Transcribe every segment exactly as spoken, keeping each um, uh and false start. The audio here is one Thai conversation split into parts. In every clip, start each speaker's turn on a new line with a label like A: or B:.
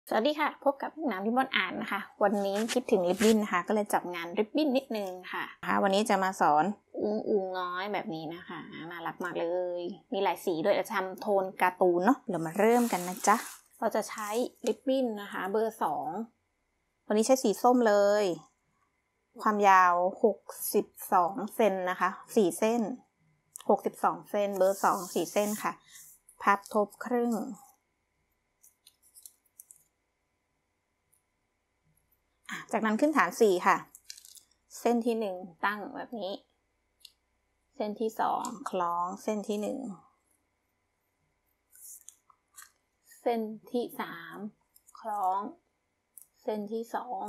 A: สวัสดีค่ะพบกับน้ำที่บอนอ่านนะคะวันนี้คิดถึงริบบิ้นนะคะก็เลยจับงานริบบิ้นนิดนึงค่ะนะคะวันนี้จะมาสอนอุ้งอุงน้อยแบบนี้นะคะน่ารักมากเลยมีหลายสีด้วยจะทำโทนการ์ตูนเนาะเดี๋ยวมาเริ่มกันนะจ๊ะเราจะใช้ริบบิ้นนะคะเบอร์สองวันนี้ใช้สีส้มเลยความยาวหกสิบสองเซนนะคะสี่เส้นหกสิบสองเซนเบอร์สองสี่เส้นค่ะพับทบครึ่งจากนั้นขึ้นฐานสี่ค่ะเส้นที่หนึ่งตั้งแบบนี้เส้นที่สองคล้องเส้นที่หนึ่งเส้นที่สามคล้องเส้นที่สอง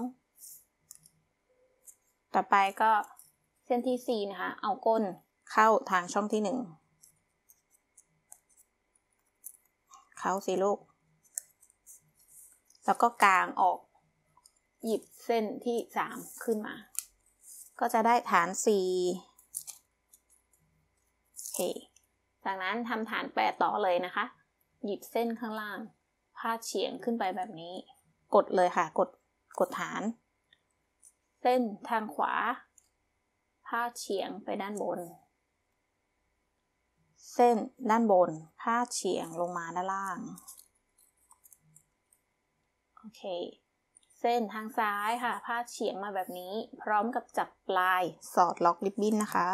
A: ต่อไปก็เส้นที่สี่นะคะเอาก้นเข้าทางช่องที่หนึ่งเข้าสิลูกแล้วก็กางออกหยิบเส้นที่สามขึ้นมาก็จะได้ฐานสี่โอเคจากนั้นทำฐานแปดต่อเลยนะคะหยิบเส้นข้างล่างพาดเฉียงขึ้นไปแบบนี้กดเลยค่ะกดกดฐานเส้นทางขวาพาดเฉียงไปด้านบนเส้นด้านบนพาดเฉียงลงมาด้านล่างโอเคเส้นทางซ้ายค่ะพาดเฉียงมาแบบนี้พร้อมกับจับปลายสอดล็อกริบบิ้นนะคะ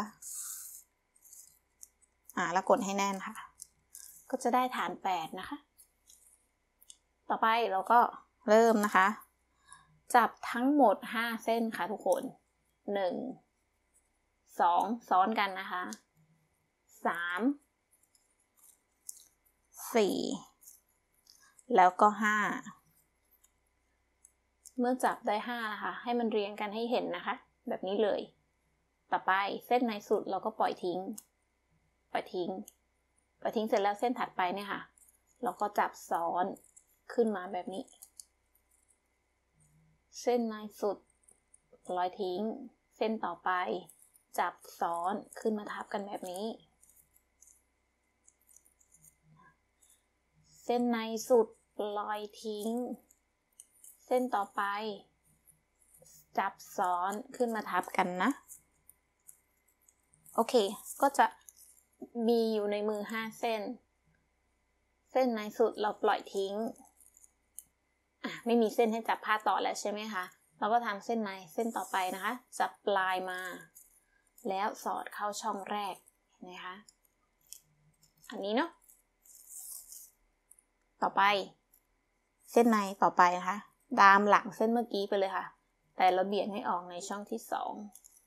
A: อ่าแล้วกดให้แน่นค่ะก็จะได้ฐานแปดนะคะต่อไปเราก็เริ่มนะคะจับทั้งหมดห้าเส้นค่ะทุกคนหนึ่ง สองซ้อนกันนะคะสาม สี่แล้วก็ห้าเมื่อจับได้ห้านะคะให้มันเรียงกันให้เห็นนะคะแบบนี้เลยต่อไปเส้นในสุดเราก็ปล่อยทิ้งปล่อยทิ้งปล่อยทิ้งเสร็จแล้วเส้นถัดไปเนี่ยค่ะเราก็จับซ้อนขึ้นมาแบบนี้เส้นในสุดปล่อยทิ้งเส้นต่อไปจับซ้อนขึ้นมาทับกันแบบนี้เส้นในสุดปล่อยทิ้งเส้นต่อไปจับซ้อนขึ้นมาทับกันนะโอเคก็จะมีอยู่ในมือห้าเส้นเส้นในสุดเราปล่อยทิ้งอ่ะไม่มีเส้นให้จับผ้าต่อแล้วใช่ไหมคะเราก็ทำเส้นในเส้นต่อไปนะคะจับปลายมาแล้วสอดเข้าช่องแรกเห็นไหมคะอันนี้เนาะต่อไปเส้นในต่อไปนะคะตามหลังเส้นเมื่อกี้ไปเลยค่ะแต่เราเบี่ยงให้ออกในช่องที่สอง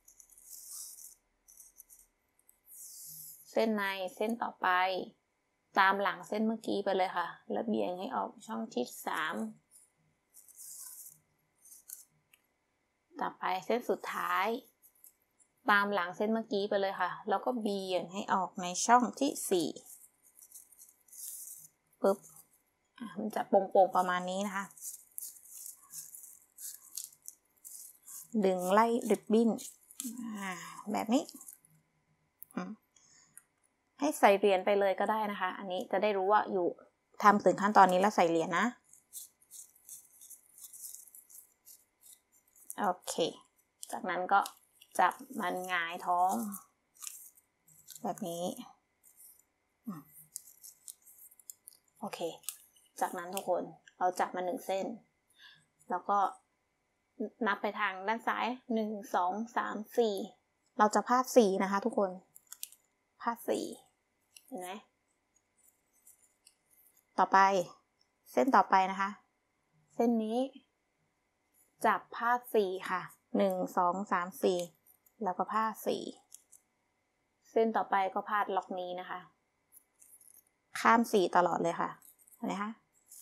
A: เส้นในเส้นต่อไปตามหลังเส้นเมื่อกี้ไปเลยค่ะแล้วเบี่ยงให้ออกช่องที่สามต่อไปเส้นสุดท้ายตามหลังเส้นเมื่อกี้ไปเลยค่ะแล้วก็เบี่ยงให้ออกในช่องที่สี่ปึ๊บมันจะโป่งๆประมาณนี้นะคะดึงไล่ริบบิ้นแบบนี้ให้ใส่เหรียญไปเลยก็ได้นะคะอันนี้จะได้รู้ว่าอยู่ทำถึงขั้นตอนนี้แล้วใส่เหรียญนะโอเคจากนั้นก็จับมันหงายท้องแบบนี้โอเคจากนั้นทุกคนเราจับมาหนึ่งเส้นแล้วก็นับไปทางด้านซ้ายหนึ่ง สอง สาม สี่เราจะพาดสี่นะคะทุกคนพาดสี่เห็นไหมต่อไปเส้นต่อไปนะคะเส้นนี้จับพาดสี่ค่ะหนึ่ง สอง สาม สี่แล้วก็พาดสี่เส้นต่อไปก็พาดล็อกนี้นะคะข้ามสี่ตลอดเลยค่ะเห็นไหมคะ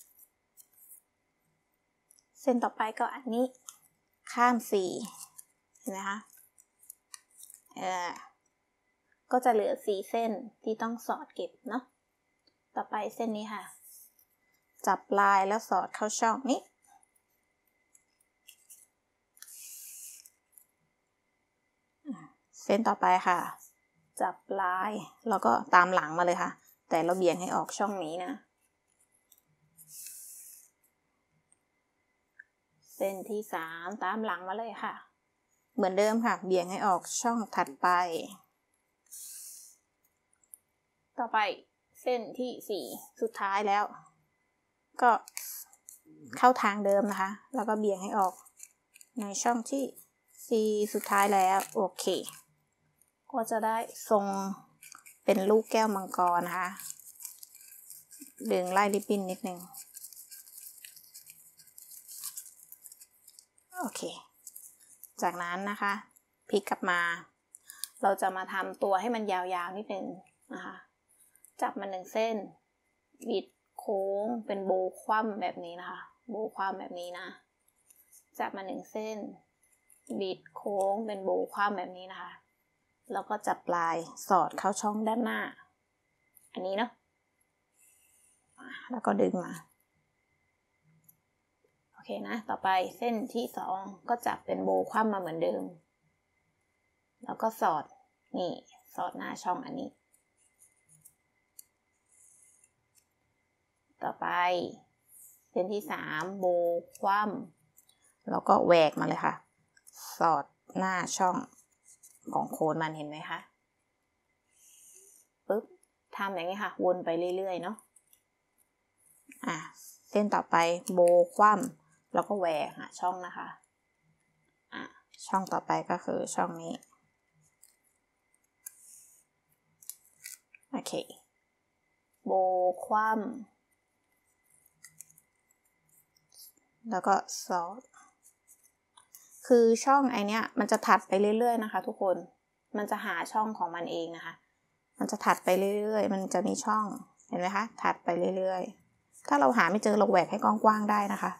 A: เส้นต่อไปก็อันนี้ข้ามสี่เห็นไหมคะเออก็จะเหลือสี่เส้นที่ต้องสอดเก็บเนาะต่อไปเส้นนี้ค่ะจับปลายแล้วสอดเข้าช่องนี้เส้นต่อไปค่ะจับปลายแล้วก็ตามหลังมาเลยค่ะแต่เราเบี่ยงให้ออกช่องนี้นะเส้นที่สามตามหลังมาเลยค่ะเหมือนเดิมค่ะเบี่ยงให้ออกช่องถัดไปต่อไปเส้นที่สี่สุดท้ายแล้วก็เข้าทางเดิมนะคะแล้วก็เบี่ยงให้ออกในช่องที่สี่สุดท้ายแล้วโอเคก็จะได้ทรงเป็นลูกแก้วมังกรนะคะดึงไล่ริบบิ้นนิดนึงโอเคจากนั้นนะคะพลิกกลับมาเราจะมาทำตัวให้มันยาวๆนิดนึงนะคะจับมันหนึ่งเส้นบิดโค้งเป็นโบว์คว่ำแบบนี้นะคะโบว์คว่ำแบบนี้นะจับมาหนึ่งเส้นบิดโค้งเป็นโบว์คว่ำแบบนี้นะคะแล้วก็จับปลายสอดเข้าช่องด้านหน้าอันนี้เนาะแล้วก็ดึงมาโอเคนะต่อไปเส้นที่สองก็จับเป็นโบว์คว่ำมาเหมือนเดิมแล้วก็สอดนี่สอดหน้าช่องอันนี้ต่อไปเส้นที่สามโบว์คว่ำแล้วก็แหวกมาเลยค่ะสอดหน้าช่องของโคนมันเห็นไหมคะปึ๊บทำอย่างนี้ค่ะวนไปเรื่อยๆเนาะอ่ะเส้นต่อไปโบว์คว่ำแล้วก็แหวกหาช่องนะคะอ่ะช่องต่อไปก็คือช่องนี้โอเคโบว์คว่ำแล้วก็สอดคือช่องไอเนี้ยมันจะถัดไปเรื่อยๆนะคะทุกคนมันจะหาช่องของมันเองนะคะมันจะถัดไปเรื่อยๆมันจะมีช่องเห็นไหมคะถัดไปเรื่อยๆถ้าเราหาไม่เจอเราแหวกให้กว้างๆได้นะคะ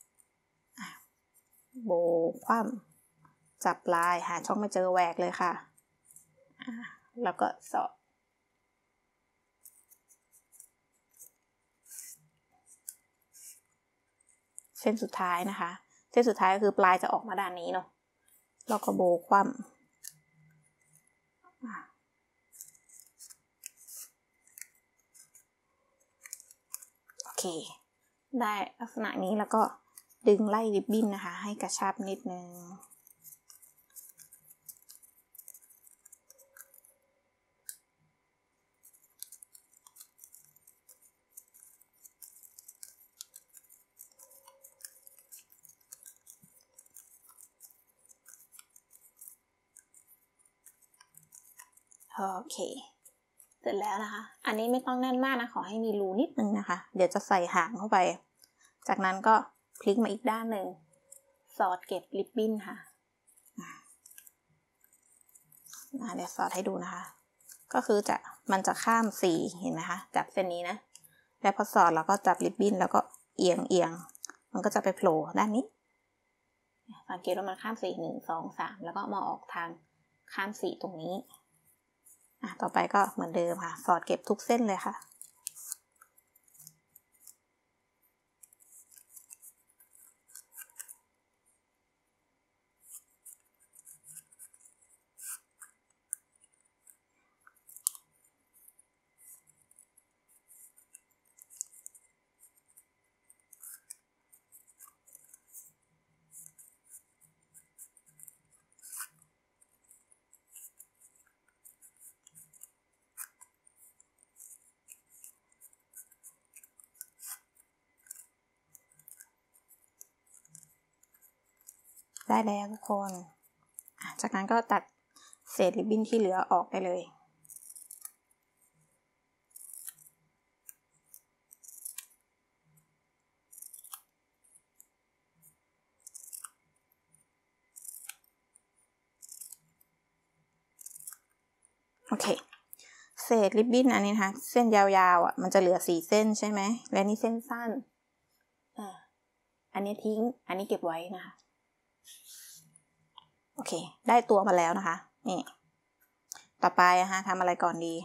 A: โบว์คว่ำจับปลายหาช่องไม่เจอแหวกเลยค่ะแล้วก็สอดเส้นสุดท้ายนะคะเส้นสุดท้ายก็คือปลายจะออกมาด้านนี้เนาะแล้วก็โบว์คว่ำโอเคได้ลักษณะนี้แล้วก็ดึงไล่ริบบิ้นนะคะให้กระชับนิดนึงโอเคเสร็จแล้วนะคะอันนี้ไม่ต้องแน่นมากนะขอให้มีรูนิดนึงนะคะเดี๋ยวจะใส่หางเข้าไปจากนั้นก็พลิกมาอีกด้านหนึ่งสอดเก็บริบบิ้นค่ะเดี๋ยวสอดให้ดูนะคะก็คือจะมันจะข้ามสีเห็นไหมคะจากเส้นนี้นะแล้วพอสอดเราก็จับริบบิ้นแล้วก็เอียงเอียงมันก็จะไปโผล่ด้านนี้สังเกตว่ามันข้ามสีหนึ่งสองสามแล้วก็มาออกทางข้ามสีตรงนี้อ่ะต่อไปก็เหมือนเดิมค่ะสอดเก็บทุกเส้นเลยค่ะได้แล้วทุกคนจากนั้นก็ตัดเศษริบบิ้นที่เหลือออกได้เลยโอเคเศษริบบิ้นอันนี้นะคะเส้นยาวๆอ่ะมันจะเหลือสี่เส้นใช่ไหมและนี่เส้นสั้นอ่าอันนี้ทิ้งอันนี้เก็บไว้นะคะโอเคได้ตัวมาแล้วนะคะนี่ต่อไปนะคะทำอะไรก่อนดี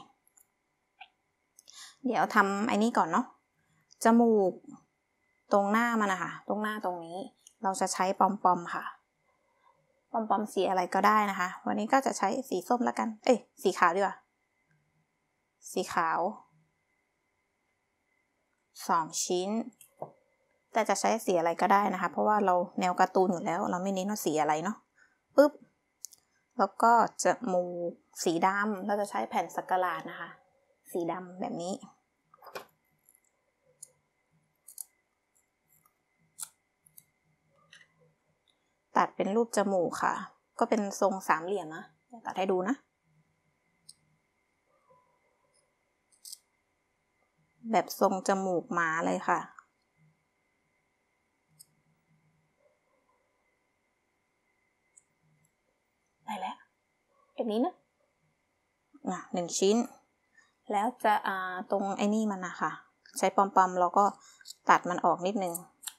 A: เดี๋ยวทำไอ้นี้ก่อนเนาะจมูกตรงหน้ามันนะคะตรงหน้าตรงนี้เราจะใช้ปอมปอมค่ะปอมปอมสีอะไรก็ได้นะคะวันนี้ก็จะใช้สีส้มแล้วกันเอ้ยสีขาวดีกว่าสีขาวสองชิ้นแต่จะใช้สีอะไรก็ได้นะคะเพราะว่าเราแนวการ์ตูนอยู่แล้วเราไม่เน้นว่าสีอะไรเนาะปึ๊บแล้วก็จมูกสีดำเราจะใช้แผ่นสักหลาดนะคะสีดำแบบนี้ตัดเป็นรูปจมูกค่ะก็เป็นทรงสามเหลี่ยมนะตัดให้ดูนะแบบทรงจมูกหมาเลยค่ะได้แล้วแบบนี้นะอ่ะหนึ่งชิ้นแล้วจะอ่าตรงไอ้นี่มันนะคะใช้ปอมๆเราก็ตัดมันออกนิดนึง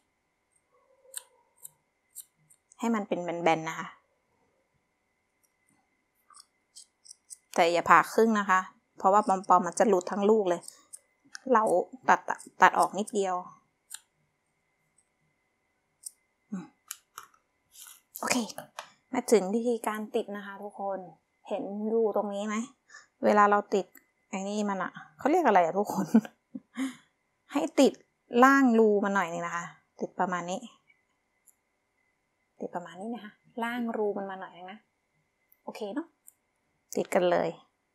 A: ให้มันเป็นแบนๆนะคะแต่อย่าผ่าครึ่งนะคะเพราะว่าปอมๆมันจะหลุดทั้งลูกเลยเราตัดตัดออกนิดเดียวโอเคมาถึงวิธีการติดนะคะทุกคนเห็นรูตรงนี้ไหมเวลาเราติดไอ้นี่มันอะเขาเรียกอะไรอะทุกคน ให้ติดล่างรูมันหน่อยนึงนะคะติดประมาณนี้ติดประมาณนี้นะคะล่างรูมันมาหน่อยนึงนะโอเคเนาะติดกันเลย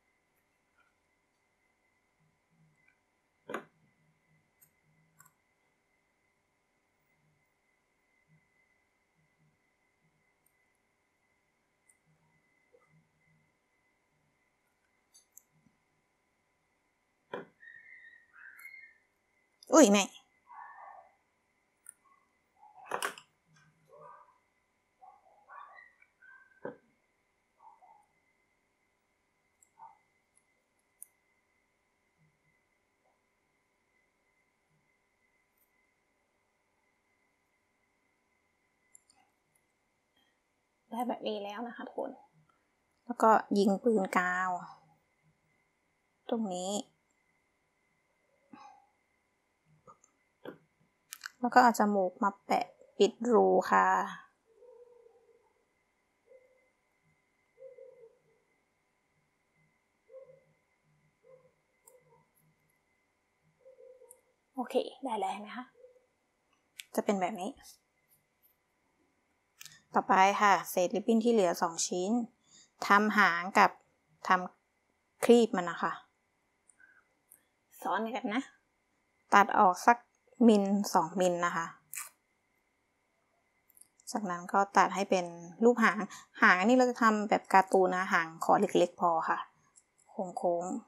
A: อุ้ยแม่ได้แบบนี้แล้วนะคะทุกคนแล้วก็ยิงปืนกาวตรงนี้แล้วก็เอาจมูกมาแปะปิดรูค่ะโอเคได้แล้วไหมคะจะเป็นแบบนี้ต่อไปค่ะเศษริบบิ้นที่เหลือสองชิ้นทำหางกับทำครีบมันนะคะซ้อนกันนะตัดออกสักมิลสองมิลนะคะจากนั้นก็ตัดให้เป็นรูปหางหางอันนี้เราจะทำแบบการ์ตูนนะหางขอเล็กๆพอค่ะโค้งๆ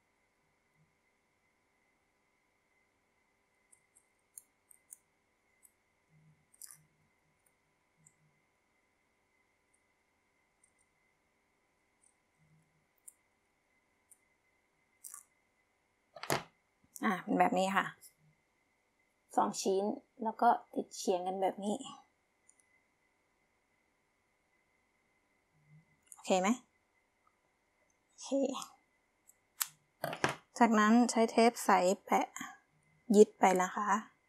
A: อ่ะเป็นแบบนี้ค่ะสองชิ้นแล้วก็ติดเฉียงกันแบบนี้โอเคไหมโอเคจากนั้นใช้เทปใสแปะยึดไปนะคะ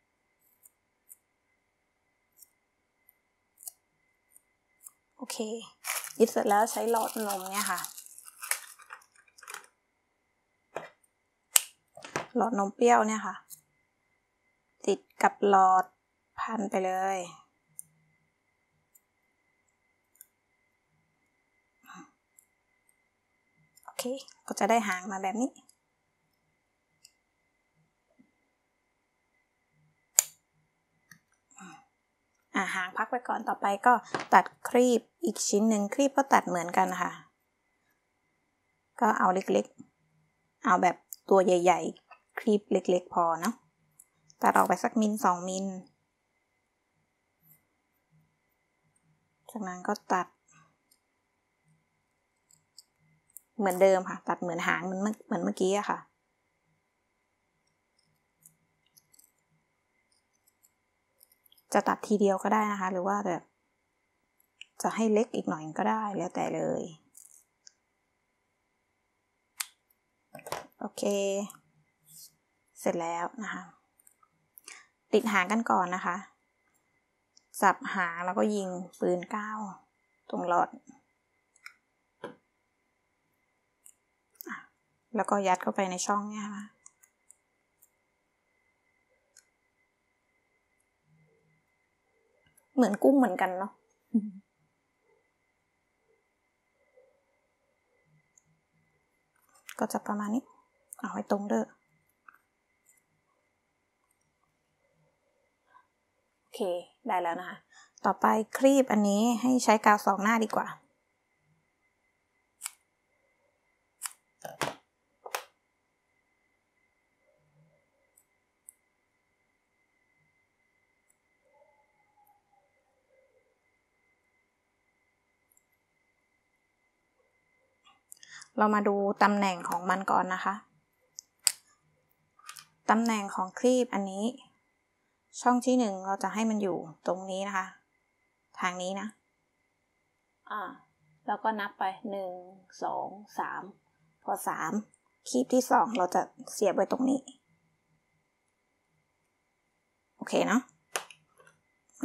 A: โอเคยึดเสร็จแล้วใช้หลอดนมเนี่ยค่ะหลอดนมเปรี้ยวเนี่ยค่ะติดกับหลอดพันไปเลยโอเคก็จะได้หางมาแบบนี้อ่าหางพักไว้ก่อนต่อไปก็ตัดครีบอีกชิ้นหนึ่งครีบก็ตัดเหมือนกันค่ะก็เอาเล็กๆเอาแบบตัวใหญ่ๆครีบเล็กๆพอเนาะตัดออกไปสักมิลสองมิลจากนั้นก็ตัดเหมือนเดิมค่ะตัดเหมือนหางเหมือนเหมือนเมื่อกี้อะค่ะจะตัดทีเดียวก็ได้นะคะหรือว่าแบบจะให้เล็กอีกหน่อยก็ได้แล้วแต่เลยโอเคเสร็จแล้วนะคะติดหางกันก่อนนะคะจับหางแล้วก็ยิงปืนก้าวตรงหลอดแล้วก็ยัดเข้าไปในช่องเนี่ยค่ะเหมือนกุ้งเหมือนกันเนาะก็จะประมาณนี้เอาไว้ตรงเด้อโอเคได้แล้วนะคะต่อไปครีบอันนี้ให้ใช้กาวสองหน้าดีกว่าเรามาดูตำแหน่งของมันก่อนนะคะตำแหน่งของครีบอันนี้ช่องที่หนึ่งเราจะให้มันอยู่ตรงนี้นะคะทางนี้นะอ่าแล้วก็นับไปหนึ่งสองสามพอสามครีบที่สองเราจะเสียบไว้ตรงนี้โอเคเนาะมา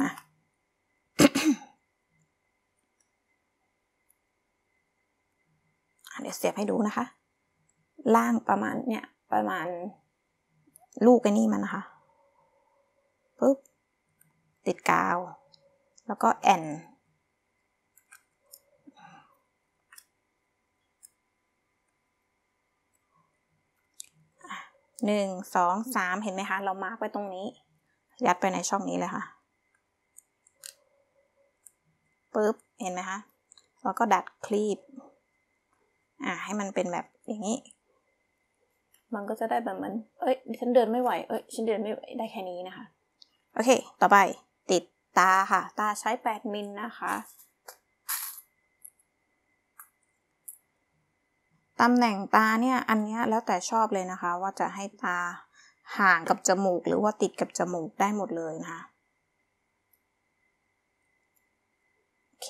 A: เดี๋ยวเสียบให้ดูนะคะล่างประมาณเนี่ยประมาณลูกไอ้นี่มันนะคะปุ๊บติดกาวแล้วก็แอนหนึ่งสองสามเห็นไหมคะเรามาร์กไว้ตรงนี้ยัดไปในช่องนี้เลยค่ะปุ๊บเห็นไหมคะแล้วก็ดัดคลีปอ่าให้มันเป็นแบบอย่างนี้มันก็จะได้แบบมันเอ้ยฉันเดินไม่ไหวเอ้ยฉันเดินไม่ไหวได้แค่นี้นะคะโอเคต่อไปติดตาค่ะตาใช้แปดมิลนะคะตำแหน่งตาเนี่ยอันนี้แล้วแต่ชอบเลยนะคะว่าจะให้ตาห่างกับจมูกหรือว่าติดกับจมูกได้หมดเลยนะคะโอเค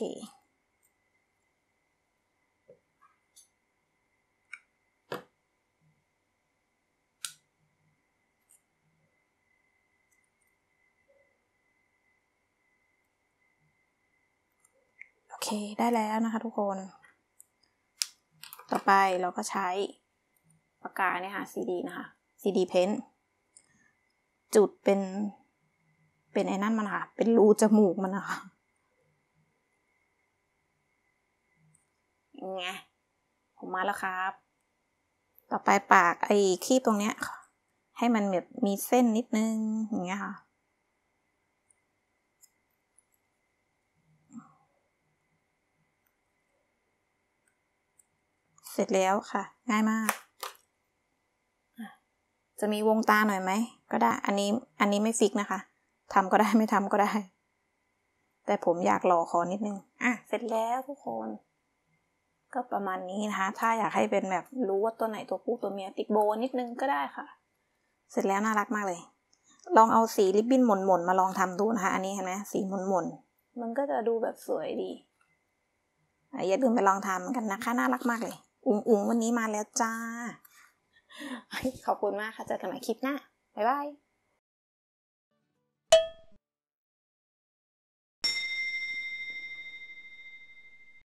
A: โอเคได้แล้วนะคะทุกคนต่อไปเราก็ใช้ปากกาเนี่ยค่ะ ซี ดี นะคะ ซี ดี Pen จุดเป็นเป็นไอ้นั่นมันค่ะเป็นรูจมูกมันนะคะไงผมมาแล้วครับต่อไปปากไอ้คีบตรงเนี้ยให้มันแบบมีเส้นนิดนึงอย่างเงี้ยค่ะเสร็จแล้วค่ะง่ายมากจะมีวงตาหน่อยไหมก็ได้อันนี้อันนี้ไม่ฟิกนะคะทำก็ได้ไม่ทำก็ได้แต่ผมอยากหล่อคอนิดนึงอ่ะเสร็จแล้วทุกคนก็ประมาณนี้นะคะถ้าอยากให้เป็นแบบรู้ว่าตัวไหนตัวผู้ตัวเมียติดโบนิดนึงก็ได้ค่ะเสร็จแล้วน่ารักมากเลยลองเอาสีริบบิ้นหม่นๆมาลองทำดูนะคะอันนี้เห็นไหมสีหม่นๆมันก็จะดูแบบสวยดีอย่าลืมไปลองทำกันนะคะน่ารักมากเลยอุ๋งอุ๋งวันนี้มาแล้วจ้าขอบคุณมากค่ะเจอกันใหม่คลิปหน้าบ๊ายบาย